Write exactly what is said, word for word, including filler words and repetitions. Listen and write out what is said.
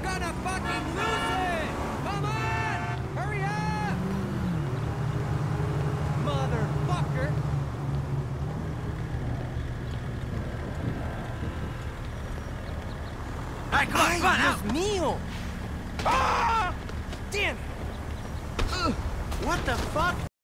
gonna fucking lose it! Come on! Hurry up! Motherfucker! Alright, come on, come on, out! Dios mío! Ah! Damn it! Ugh. What the fuck?